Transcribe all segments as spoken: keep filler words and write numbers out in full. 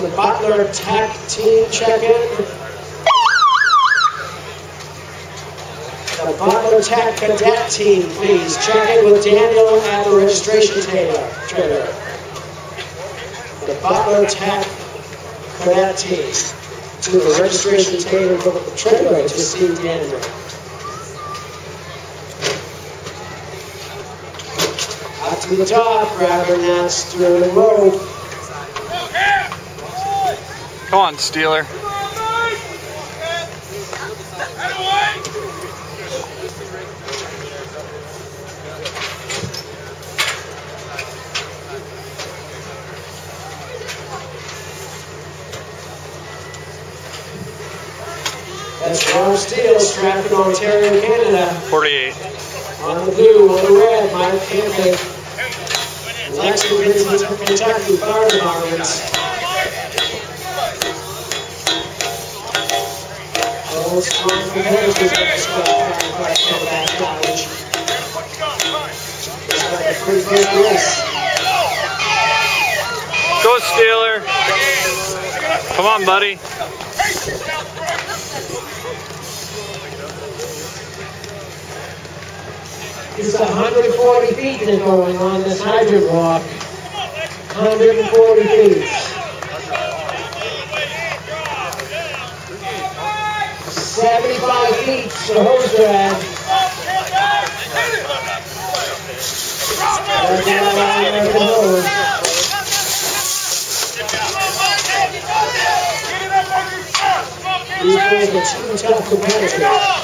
from the Butler Tech team check-in. The Butler Tech cadet team, please check in with Daniel at the registration table. The Butler Tech cadet team to the registration table for the trailer to see Daniel. Up to the top, grabbing that sterling rope. Come on, Steeler. That's Ron Steele, Stratford, Ontario, Canada. forty-eight. On the blue, on the red, Mike Campbell. Lexington, Kentucky Fire Department. All strong competitors of the Scott College. It's like a pretty good race. Go, Steeler. Come on, buddy. It's one hundred forty feet they're going on this hydrant walk. one hundred forty feet. seventy-five feet the hose drag. That's not on American hose. These boys are two tough competitors.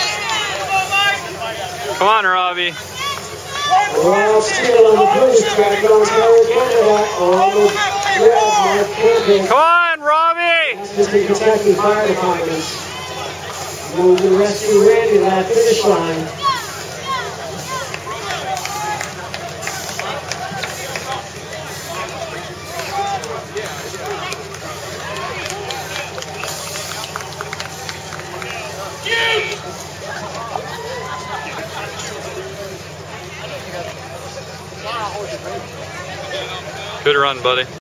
Come on, Robbie. Ron Steele on the blue track, Ontario, Canada. On the red, Mike Campbell. Come on, Robbie. This is the Kentucky Fire Department. Moving rescue Randy to that finish line. Good run, buddy.